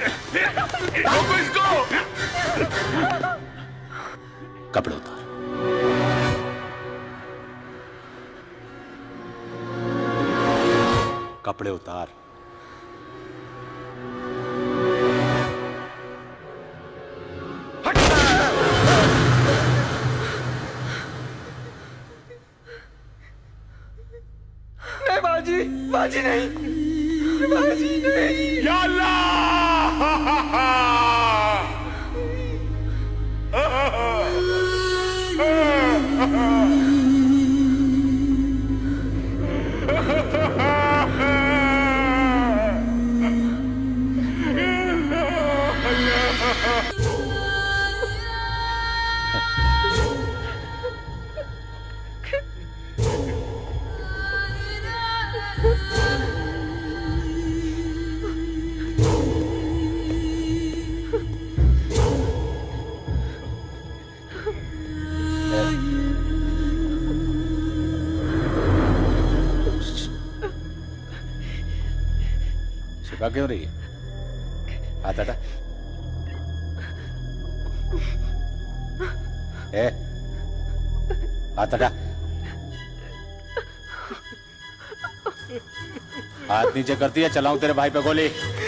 रोको इसको। कपड़े उतार। कपड़े उतार। नहीं बाजी, बाजी नहीं, बाजी नहीं। या छिपा क्यों रही है? हाथ हटा। हाथ हटा। हाथ नीचे करती है, चलाऊं तेरे भाई पे गोली।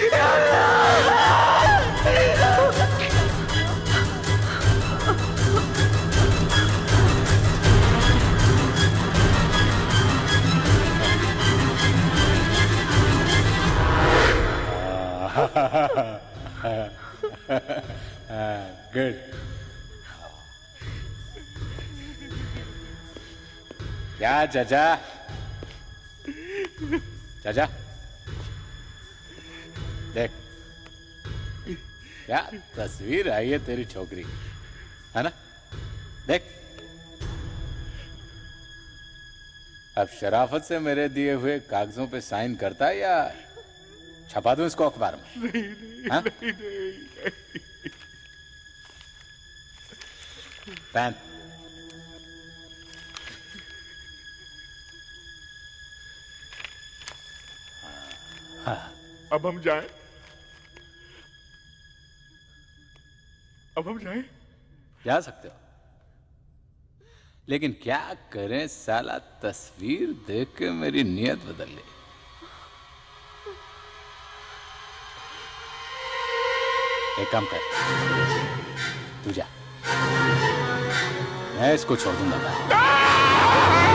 गुड। क्या चाचा? चाचा देख, क्या तस्वीर आई है तेरी छोकरी, है ना? देख, अब शराफत से मेरे दिए हुए कागजों पे साइन करता है या छपा दूं इसको अखबार में? नहीं, नहीं। पैन। अब हम जाएं? अब हम जाएं? जा सकते हो, लेकिन क्या करें साला, तस्वीर देख के मेरी नीयत बदल ली। एक काम कर, तू जा, मैं इसको छोड़ दूंगा।